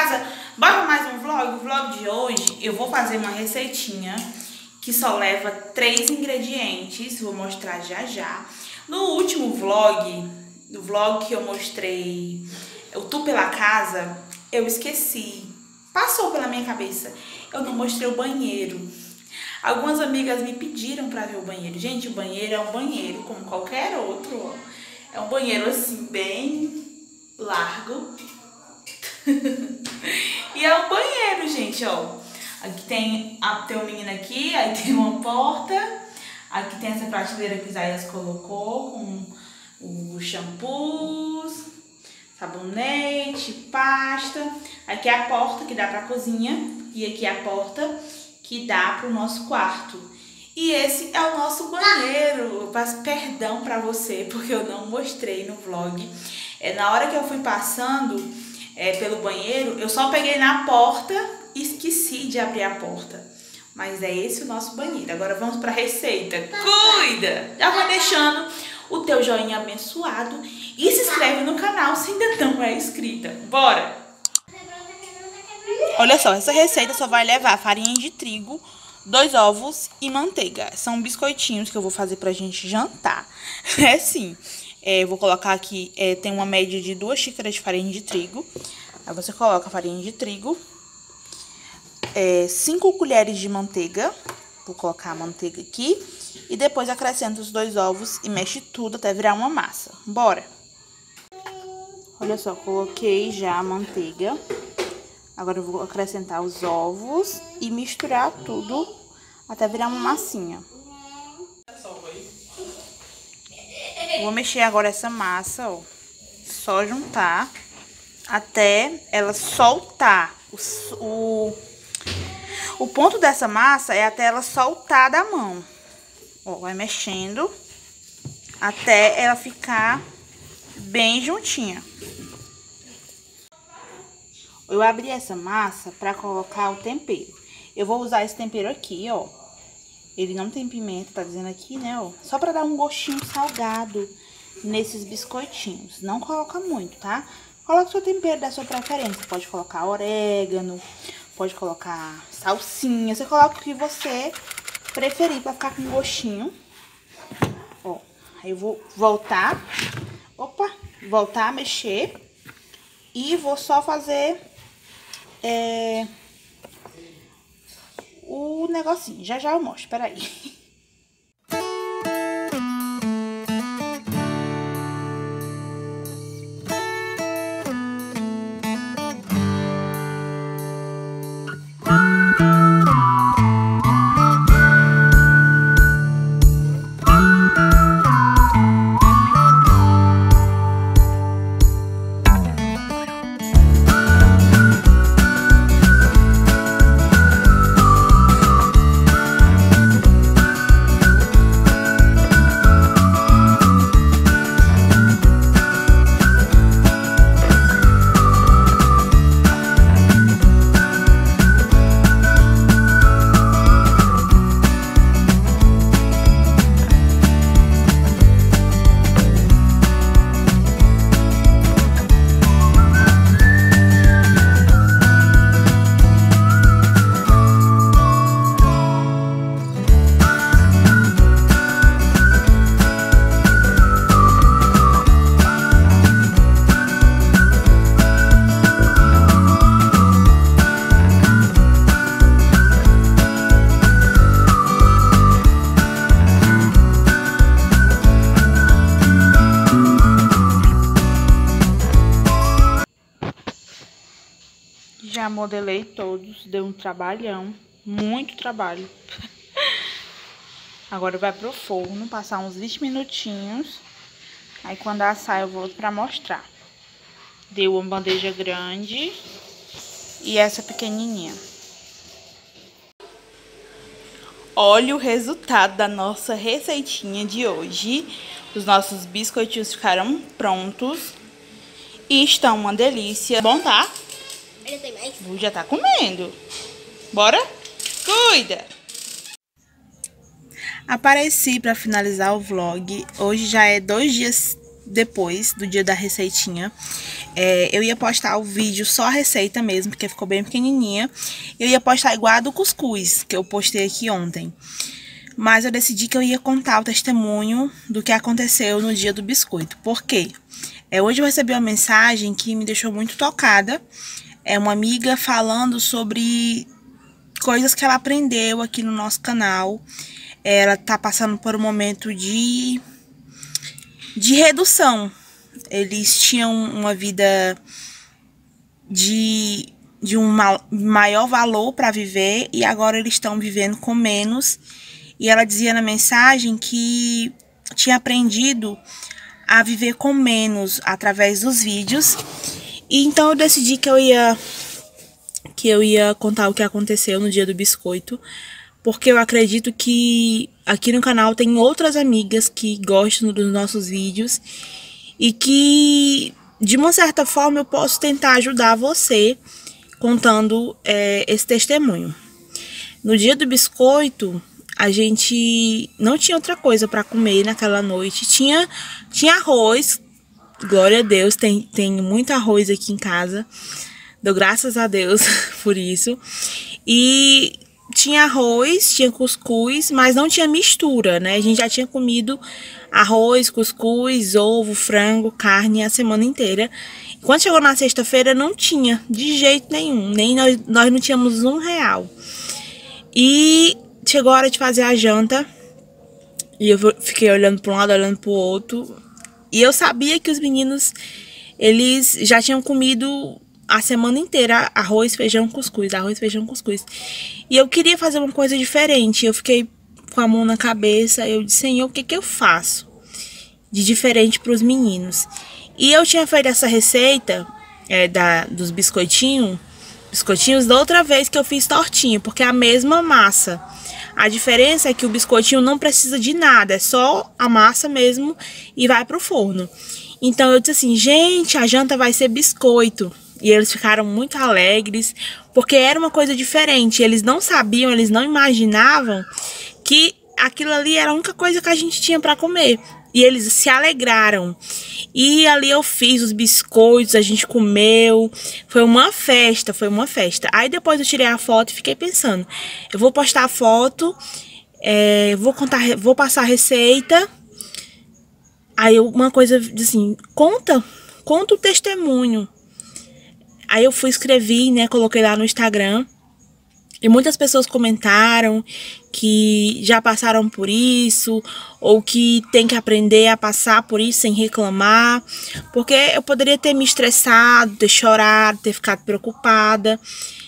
casa. Bora mais um vlog? O vlog de hoje eu vou fazer uma receitinha que só leva 3 ingredientes. Vou mostrar já já. No último vlog, no vlog que eu mostrei o tour pela casa, eu esqueci. Passou pela minha cabeça. Eu não mostrei o banheiro. Algumas amigas me pediram pra ver o banheiro. Gente, o banheiro é um banheiro como qualquer outro, ó. É um banheiro assim, bem largo. E é um banheiro, gente, ó. Aqui tem um menino aqui, aí tem uma porta. Aqui tem essa prateleira que o Isaías colocou com os shampoos, sabonete, pasta. Aqui é a porta que dá pra cozinha. E aqui é a porta que dá pro nosso quarto. E esse é o nosso banheiro. Eu peço perdão pra você, porque eu não mostrei no vlog. Na hora que eu fui passando pelo banheiro, eu só peguei na porta e esqueci de abrir a porta. Mas é esse o nosso banheiro. Agora vamos pra receita. Cuida! Já vai deixando o teu joinha abençoado e se inscreve no canal se ainda não é inscrita. Bora! Olha só, essa receita só vai levar farinha de trigo, 2 ovos e manteiga. São biscoitinhos que eu vou fazer pra gente jantar. É sim. Vou colocar aqui, tem uma média de 2 xícaras de farinha de trigo. Aí você coloca a farinha de trigo, 5 colheres de manteiga. Vou colocar a manteiga aqui. E depois acrescenta os 2 ovos e mexe tudo até virar uma massa. Bora! Olha só, coloquei já a manteiga. Agora eu vou acrescentar os ovos e misturar tudo até virar uma massinha. Vou mexer agora essa massa, ó. Só juntar até ela soltar. O ponto dessa massa é até ela soltar da mão. Ó, vai mexendo até ela ficar bem juntinha. Eu abri essa massa pra colocar o tempero. Eu vou usar esse tempero aqui, ó. Ele não tem pimenta, tá dizendo aqui, né, ó. Só pra dar um gostinho salgado nesses biscoitinhos. Não coloca muito, tá? Coloca o seu tempero da sua preferência. Pode colocar orégano, pode colocar salsinha. Você coloca o que você preferir pra ficar com gostinho. Ó, aí eu vou voltar. Opa, voltar a mexer. E vou só fazer o negocinho. Já já eu mostro, peraí. Já modelei todos, deu um trabalhão, muito trabalho. Agora vai pro forno, passar uns 20 minutinhos. Aí quando assar eu volto pra mostrar. Deu uma bandeja grande e essa pequenininha. Olha o resultado da nossa receitinha de hoje. Os nossos biscoitinhos ficaram prontos e estão uma delícia. Bom, tá? Ainda tem mais? Lu já tá comendo. Bora? Cuida! Apareci pra finalizar o vlog. Hoje já é 2 dias depois do dia da receitinha. Eu ia postar o vídeo só a receita mesmo, porque ficou bem pequenininha. Eu ia postar igual a do cuscuz, que eu postei aqui ontem. Mas eu decidi que eu ia contar o testemunho do que aconteceu no dia do biscoito. Por quê? Hoje eu recebi uma mensagem que me deixou muito tocada. É uma amiga falando sobre coisas que ela aprendeu aqui no nosso canal. Ela tá passando por um momento de redução. Eles tinham uma vida de um maior valor para viver e agora eles estão vivendo com menos. E ela dizia na mensagem que tinha aprendido a viver com menos através dos vídeos. E então eu decidi que eu ia contar o que aconteceu no dia do biscoito, porque eu acredito que aqui no canal tem outras amigas que gostam dos nossos vídeos e que, de uma certa forma, eu posso tentar ajudar você contando esse testemunho. No dia do biscoito, a gente não tinha outra coisa para comer naquela noite. Tinha arroz, glória a Deus, tem muito arroz aqui em casa. Dou graças a Deus por isso. E tinha arroz, tinha cuscuz, mas não tinha mistura, né? A gente já tinha comido arroz, cuscuz, ovo, frango, carne a semana inteira. Quando chegou na sexta-feira, não tinha de jeito nenhum. Nem nós não tínhamos R$1. E chegou a hora de fazer a janta. E eu fiquei olhando para um lado, olhando para o outro. E eu sabia que os meninos, eles já tinham comido a semana inteira arroz, feijão, cuscuz, arroz, feijão, cuscuz. E eu queria fazer uma coisa diferente. Eu fiquei com a mão na cabeça. Eu disse, Senhor, o que eu faço de diferente para os meninos? E eu tinha feito essa receita dos biscoitinhos da outra vez que eu fiz tortinha, porque é a mesma massa. A diferença é que o biscoitinho não precisa de nada, é só a massa mesmo e vai pro forno. Então eu disse assim, gente, a janta vai ser biscoito. E eles ficaram muito alegres, porque era uma coisa diferente. Eles não sabiam, eles não imaginavam que aquilo ali era a única coisa que a gente tinha para comer. E eles se alegraram. E ali eu fiz os biscoitos, a gente comeu. Foi uma festa, foi uma festa. Aí depois eu tirei a foto e fiquei pensando, eu vou postar a foto, vou passar a receita. Aí uma coisa assim, conta o testemunho. Aí eu escrevi, né, coloquei lá no Instagram. E muitas pessoas comentaram que já passaram por isso, ou que tem que aprender a passar por isso sem reclamar. Porque eu poderia ter me estressado, ter chorado, ter ficado preocupada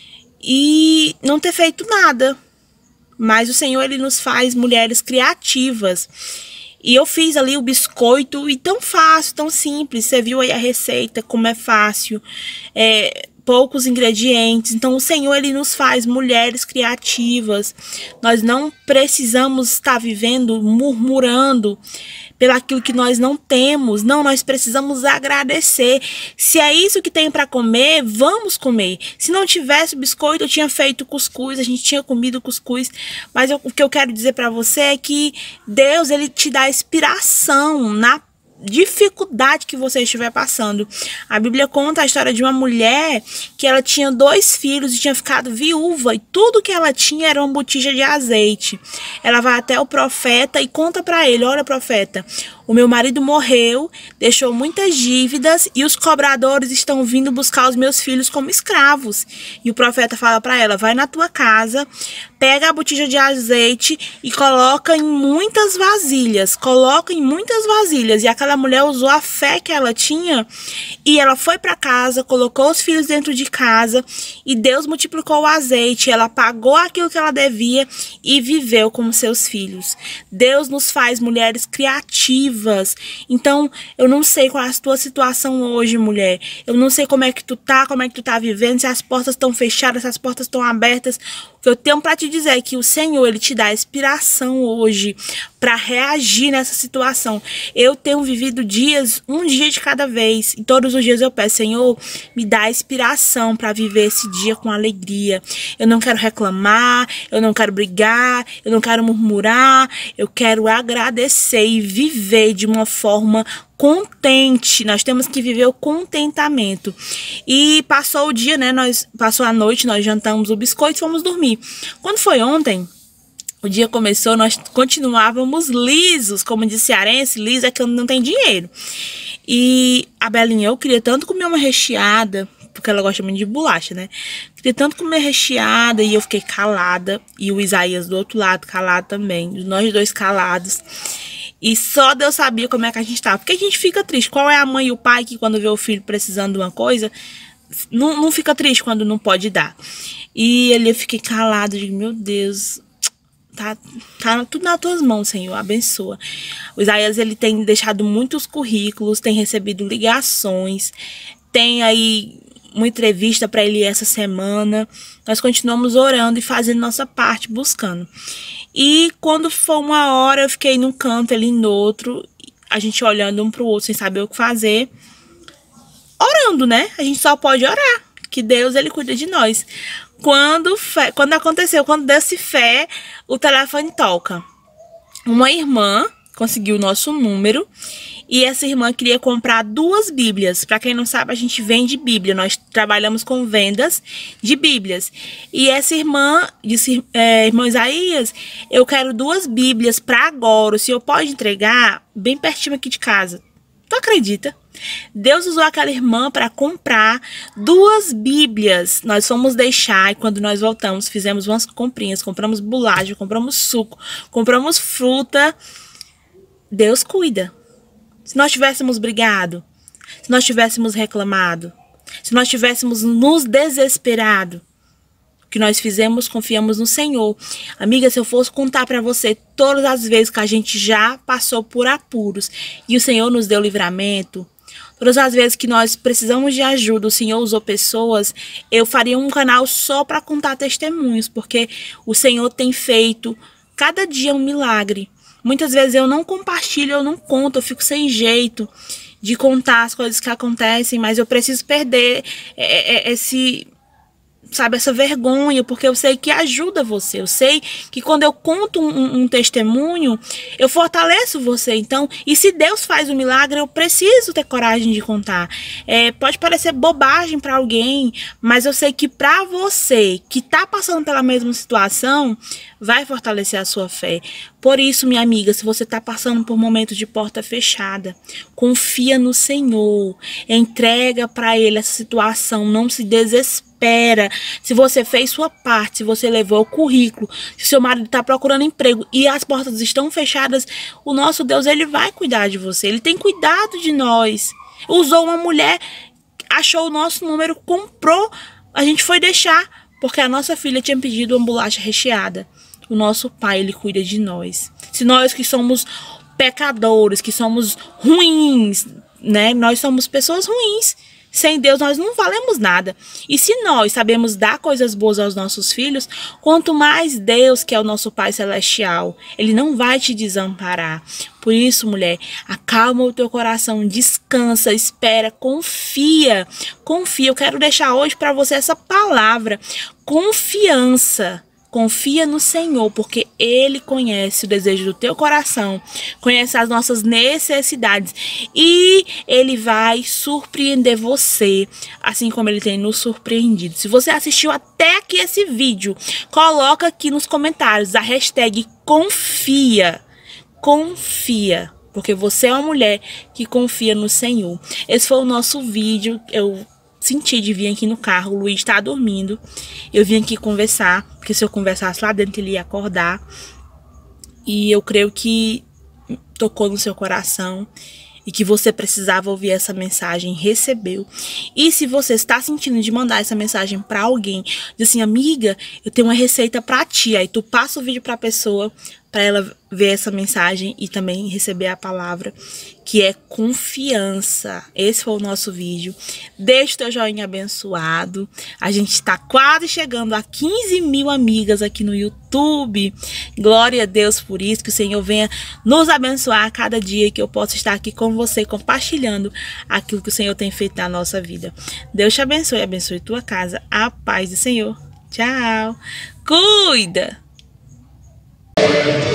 e não ter feito nada. Mas o Senhor, Ele nos faz mulheres criativas. E eu fiz ali o biscoito, e tão fácil, tão simples. Você viu aí a receita, como é fácil. Poucos ingredientes. Então o Senhor, Ele nos faz mulheres criativas. Nós não precisamos estar vivendo murmurando pelaquilo que nós não temos. Não, nós precisamos agradecer. Se é isso que tem para comer, vamos comer. Se não tivesse biscoito, eu tinha feito cuscuz, a gente tinha comido cuscuz. Mas o que eu quero dizer para você é que Deus, Ele te dá inspiração na dificuldade que você estiver passando. A Bíblia conta a história de uma mulher que ela tinha 2 filhos e tinha ficado viúva, e tudo que ela tinha era uma botija de azeite. Ela vai até o profeta e conta para ele, olha, profeta, o meu marido morreu, deixou muitas dívidas e os cobradores estão vindo buscar os meus filhos como escravos. E o profeta fala para ela, vai na tua casa, pega a botija de azeite e coloca em muitas vasilhas. E aquela mulher usou a fé que ela tinha e ela foi para casa, colocou os filhos dentro de casa e Deus multiplicou o azeite. Ela pagou aquilo que ela devia e viveu como seus filhos. Deus nos faz mulheres criativas. Então, eu não sei qual é a tua situação hoje, mulher. Eu não sei como é que tu tá vivendo, se as portas estão fechadas, se as portas estão abertas. O que eu tenho para te dizer é que o Senhor, Ele te dá inspiração hoje para reagir nessa situação. Eu tenho vivido dias, um dia de cada vez, e todos os dias eu peço, Senhor, me dá inspiração para viver esse dia com alegria. Eu não quero reclamar, eu não quero brigar, eu não quero murmurar, eu quero agradecer e viver de uma forma contente. Nós temos que viver o contentamento. E passou o dia, né? Passou a noite, nós jantamos o biscoito e fomos dormir. Quando foi ontem, o dia começou, nós continuávamos lisos, como disse cearense, liso é que não tem dinheiro. E a Belinha, eu queria tanto comer uma recheada, porque ela gosta muito de bolacha, né? Queria tanto comer recheada e eu fiquei calada. E o Isaías do outro lado calado também, nós dois calados. E só Deus sabia como é que a gente tava. Porque a gente fica triste. Qual é a mãe e o pai que quando vê o filho precisando de uma coisa, não fica triste quando não pode dar. E eu fiquei calado, digo, meu Deus... Tá tudo nas tuas mãos, Senhor, abençoa. O Isaías, ele tem deixado muitos currículos, tem recebido ligações, tem aí uma entrevista para ele essa semana. Nós continuamos orando e fazendo nossa parte, buscando. E quando foi uma hora, eu fiquei num canto, ele no outro, a gente olhando um pro outro sem saber o que fazer. Orando, né? A gente só pode orar, que Deus, ele cuida de nós. Quando desse fé, o telefone toca. Uma irmã conseguiu o nosso número e essa irmã queria comprar 2 bíblias. Para quem não sabe, a gente vende bíblia. Nós trabalhamos com vendas de bíblias. E essa irmã disse, irmão Isaías, eu quero 2 bíblias para agora. O senhor pode entregar bem pertinho aqui de casa? Tu acredita? Deus usou aquela irmã para comprar 2 bíblias. Nós fomos deixar e quando nós voltamos, fizemos umas comprinhas, compramos bolacha, compramos suco, compramos fruta. Deus cuida. Se nós tivéssemos brigado, se nós tivéssemos reclamado, se nós tivéssemos nos desesperado, o que nós fizemos, confiamos no Senhor. Amiga, se eu fosse contar para você todas as vezes que a gente já passou por apuros e o Senhor nos deu livramento, todas as vezes que nós precisamos de ajuda, o Senhor usou pessoas, eu faria um canal só para contar testemunhos, porque o Senhor tem feito cada dia um milagre. Muitas vezes eu não compartilho, eu não conto, eu fico sem jeito de contar as coisas que acontecem, mas eu preciso perder essa vergonha, porque eu sei que ajuda você. Eu sei que quando eu conto um testemunho, eu fortaleço você. Então, e se Deus faz o milagre, eu preciso ter coragem de contar. Pode parecer bobagem para alguém, mas eu sei que para você que tá passando pela mesma situação, vai fortalecer a sua fé. Por isso, minha amiga, se você está passando por momentos de porta fechada, confia no Senhor, entrega para Ele essa situação, não se desespera. Se você fez sua parte, se você levou o currículo, se seu marido está procurando emprego e as portas estão fechadas, o nosso Deus, Ele vai cuidar de você, Ele tem cuidado de nós. Usou uma mulher, achou o nosso número, comprou, a gente foi deixar, porque a nossa filha tinha pedido uma bolacha recheada. O nosso Pai, Ele cuida de nós. Se nós que somos pecadores, que somos ruins, né? Nós somos pessoas ruins. Sem Deus nós não valemos nada. E se nós sabemos dar coisas boas aos nossos filhos, quanto mais Deus, que é o nosso Pai Celestial, Ele não vai te desamparar. Por isso, mulher, acalma o teu coração, descansa, espera, confia. Confia. Eu quero deixar hoje para você essa palavra, confiança. Confia no Senhor, porque Ele conhece o desejo do teu coração, conhece as nossas necessidades e Ele vai surpreender você, assim como Ele tem nos surpreendido. Se você assistiu até aqui esse vídeo, coloca aqui nos comentários a hashtag confia, confia, porque você é uma mulher que confia no Senhor. Esse foi o nosso vídeo. Eu senti de vir aqui no carro, o Luiz tá dormindo, eu vim aqui conversar, porque se eu conversasse lá dentro ele ia acordar, e eu creio que tocou no seu coração, e que você precisava ouvir essa mensagem, recebeu. E se você está sentindo de mandar essa mensagem para alguém, diz assim, amiga, eu tenho uma receita para ti, aí tu passa o vídeo para a pessoa, para ela ver essa mensagem e também receber a palavra, que é confiança. Esse foi o nosso vídeo. Deixa o teu joinha abençoado. A gente está quase chegando a 15 mil amigas aqui no YouTube. Glória a Deus por isso. Que o Senhor venha nos abençoar a cada dia, que eu possa estar aqui com você, compartilhando aquilo que o Senhor tem feito na nossa vida. Deus te abençoe, abençoe tua casa. A paz do Senhor. Tchau. Cuida.